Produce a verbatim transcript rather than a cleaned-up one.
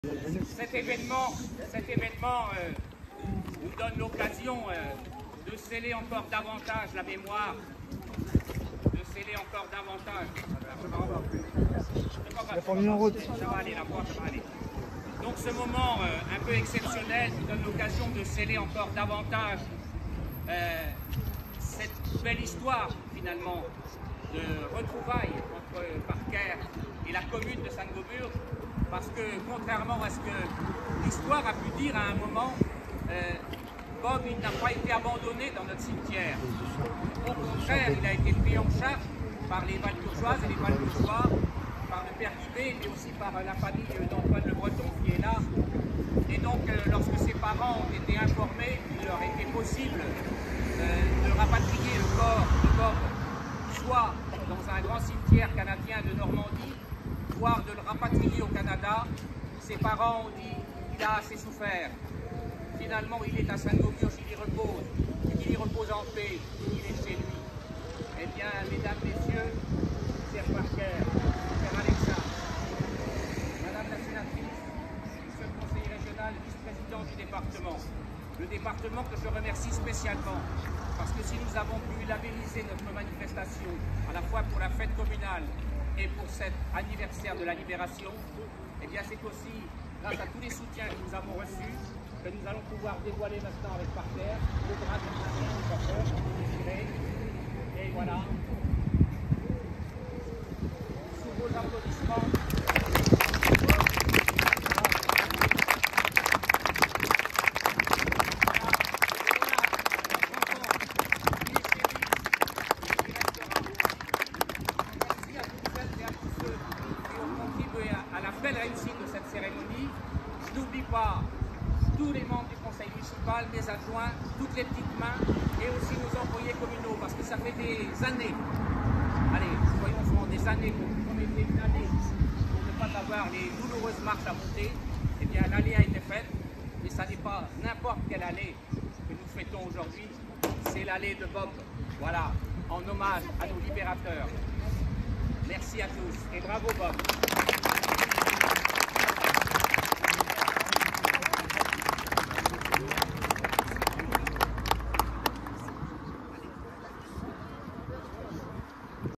Cet événement, cet événement euh, nous donne l'occasion euh, de sceller encore davantage la mémoire, de sceller encore davantage. Ça va aller, la voix, ça va aller. Donc ce moment euh, un peu exceptionnel nous donne l'occasion de sceller encore davantage euh, cette belle histoire finalement de retrouvailles entre Parker et la commune de Sainte-Gauburge, parce que contrairement à ce que l'histoire a pu dire à un moment, euh, Bob il n'a pas été abandonné dans notre cimetière. Au contraire, il a été pris en charge par les Valbourgeoises et les Valbourgeois, par le père Guibé, mais aussi par la famille d'Antoine Le Breton qui est là. Et donc, euh, lorsque ses parents ont été informés qu'il leur était possible euh, de rapatrier le corps de Bob, soit dans un grand cimetière canadien de Normandie, voire de le rapatrier au Canada, ses parents ont dit qu'il a assez souffert. Finalement, il est à Sainte-Gauburge, il y repose, il y repose en paix, il est chez lui. Eh bien, mesdames, messieurs, cher Parker, cher Alexa, madame la sénatrice, monsieur le conseiller régional, vice-président du département, le département que je remercie spécialement, parce que si nous avons pu labelliser notre manifestation, à la fois pour la fête communale et pour cet anniversaire de la Libération, eh bien c'est aussi grâce à tous les soutiens que nous avons reçus que nous allons pouvoir dévoiler maintenant avec Parker le grade de soutien du chauffeur, et voilà, sous vos applaudissements. Belle réussite de cette cérémonie. Je n'oublie pas tous les membres du conseil municipal, mes adjoints, toutes les petites mains et aussi nos employés communaux, parce que ça fait des années, allez, soyons francs, des années qu'on était une année pour ne pas avoir les douloureuses marches à monter. Eh bien, l'allée a été faite, mais ça n'est pas n'importe quelle allée que nous fêtons aujourd'hui, c'est l'allée de Bob, voilà, en hommage à nos libérateurs. Merci à tous et bravo Bob.